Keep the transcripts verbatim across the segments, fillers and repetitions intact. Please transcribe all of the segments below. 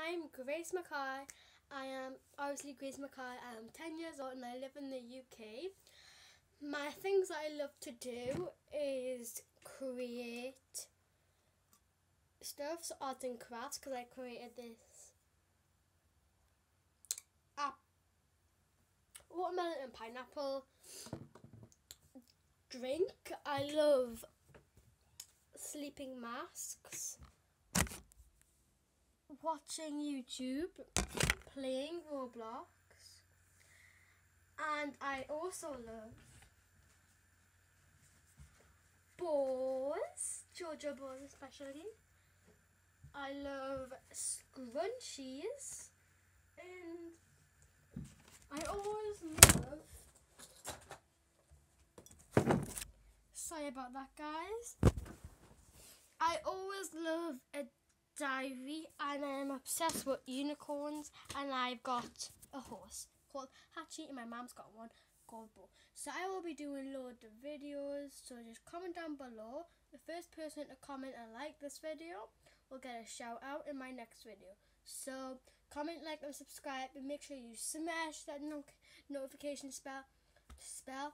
I'm Grace Mackay. I am obviously Grace Mackay. I am ten years old and I live in the U K. My things that I love to do is create stuff, so arts and crafts, because I created this app, watermelon and pineapple drink. I love sleeping masks, watching YouTube, playing Roblox, and I also love balls, Jojo balls especially. I love scrunchies, and I always love, sorry about that guys, I always love a diary, and I'm obsessed with unicorns, and I've got a horse called Hachi, and my mom's got one called Bo. So I will be doing loads of videos, so just comment down below. The first person to comment and like this video will get a shout out in my next video. So comment, like and subscribe, and make sure you smash that no notification spell spell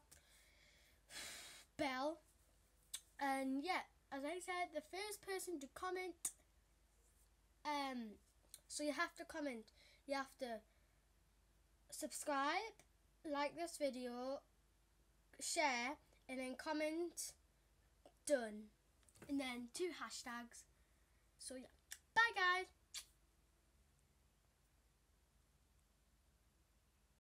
bell. And yeah, as I said, the first person to comment, um so you have to comment, you have to subscribe, like this video, share, and then comment done, and then two hashtags. So yeah, bye guys.